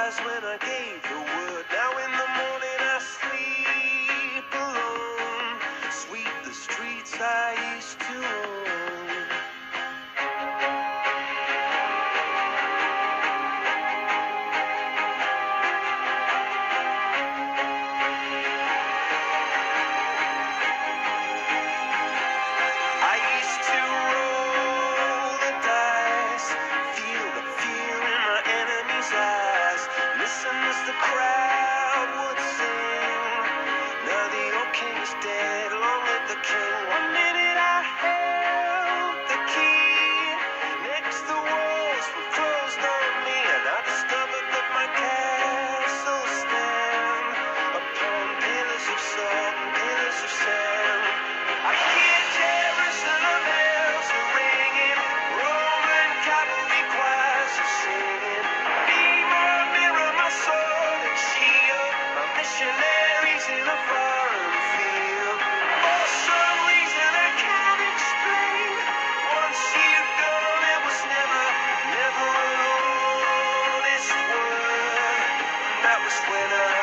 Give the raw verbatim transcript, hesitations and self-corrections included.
eyes when I gave the word. Now in the morning I sleep alone. Sweep the streets I used to own. I used to roll the dice, feel the fear in my enemy's eyes, listen as the crowd would sing. Now the old king is dead, long live the king. One minute I held the key, next the walls were closed on me, and I discovered that my castle stand upon pillars of salt and pillars of sand. I hear Jerusalem bells are ringing, Roman cavalry choirs are singing. Viva, mirror my sword and shield, my missionaries in a foreign field. For some reason I can't explain, once you've gone it was never, never an honest word. And that was when I